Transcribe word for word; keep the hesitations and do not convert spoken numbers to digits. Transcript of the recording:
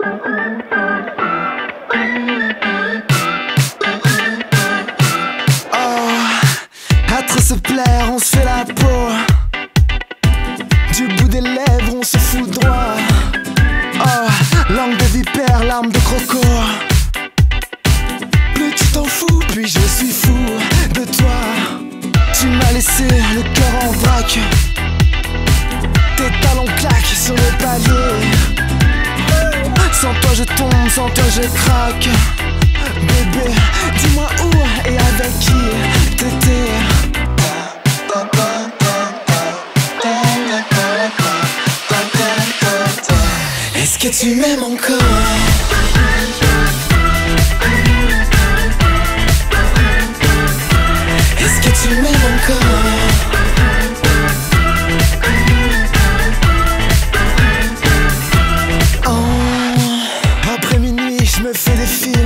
Se plaire, on se fait la peau. Du bout des lèvres, on se fout droit. Oh, langue de vipère, larme de croco. Plus tu t'en fous, puis je suis fou de toi. Tu m'as laissé le cœur en vrac. Tes talons claquent sur le palier. Sans toi je tombe, sans toi je craque. Bébé, dis-moi où et avec qui t'étais. Est-ce que tu m'aimes encore? Est-ce que tu m'aimes encore? Oh, après minuit, je me fais des films.